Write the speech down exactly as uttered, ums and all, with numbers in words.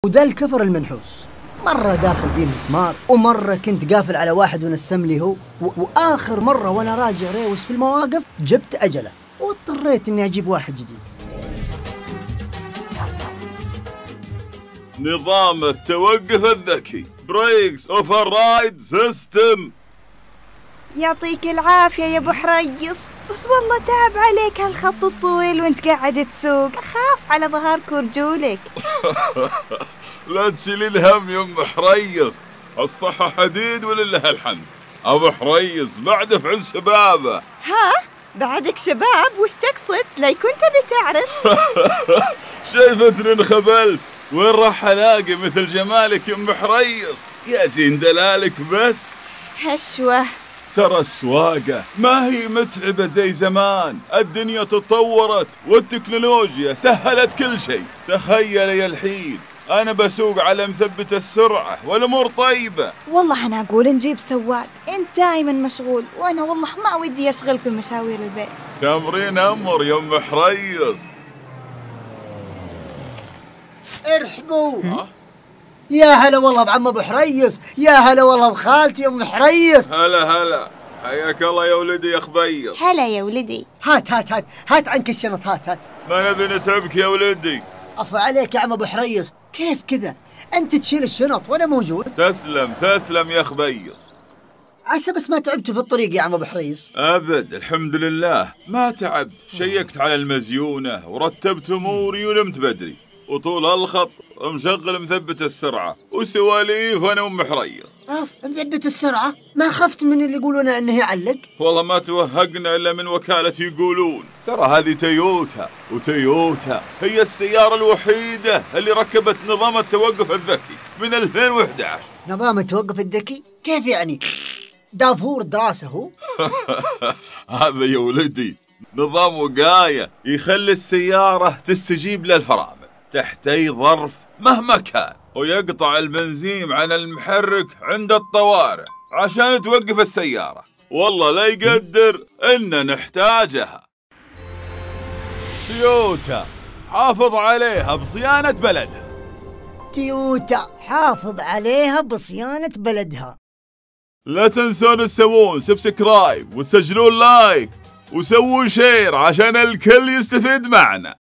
وذا الكفر المنحوس مرة داخل فيه مسمار، ومرة كنت قافل على واحد ونسم لي هو، وآخر مرة وأنا راجع ريوس في المواقف جبت أجله واضطريت إني أجيب واحد جديد. نظام التوقف الذكي بريكس اوفر رايد سيستم. يعطيك العافية يا ابو حريص، بس والله تعب عليك هالخط الطويل وانت قاعد تسوق، اخاف على ظهرك ورجولك. لا تشيلي الهم يا ام حريص، الصحة حديد ولله الحمد. ابو حريص بعده في عز شبابه. ها؟ بعدك شباب؟ وش تقصد؟ لا كنت بتعرف. شايفتني انخبلت، وين راح الاقي مثل جمالك يا ام حريص؟ يا زين دلالك بس. هشوة. ترى السواقة ما هي متعبة زي زمان، الدنيا تطورت والتكنولوجيا سهلت كل شيء. تخيلي الحين أنا بسوق على مثبت السرعة والأمور طيبة. والله أنا أقول نجيب سواق، أنت دايما مشغول وأنا والله ما ودي أشغلك بمشاوير البيت. تمرين أمر يا أم حريص. ارحبوا. يا هلا والله بعم ابو حريص، يا هلا والله بخالتي ام حريص. هلا هلا، حياك الله يا ولدي يا خبيص. هلا يا ولدي. هات هات هات هات عنك الشنط، هات هات. ما نبي نتعبك يا ولدي. عفا عليك يا عم ابو حريص، كيف كذا؟ انت تشيل الشنط وانا موجود. تسلم تسلم يا خبيص. عسى بس ما تعبتوا في الطريق يا عم ابو حريص. ابد الحمد لله ما تعبت، شيكت على المزيونة ورتبت اموري ونمت بدري، وطول الخط مشغل مثبت السرعة وسواليف أنا وأم حريص. أف مثبت السرعة؟ ما خفت من اللي يقولون أنه يعلق؟ والله ما توهقنا إلا من وكالة يقولون. ترى هذه تويوتا، وتويوتا هي السيارة الوحيدة اللي ركبت نظام التوقف الذكي من ألفين وأحد عشر. نظام التوقف الذكي؟ كيف يعني؟ دافور دراسة هو؟ هذا يا ولدي نظام وقاية يخلي السيارة تستجيب للفرامل تحت أي ظرف مهما كان، ويقطع البنزين عن المحرك عند الطوارئ عشان توقف السيارة. والله لا يقدر إن نحتاجها. تويوتا حافظ عليها بصيانة بلدها. تويوتا حافظ عليها بصيانة بلدها. لا تنسون تسوون سبسكرايب وتسجلون لايك وسووا شير عشان الكل يستفيد معنا.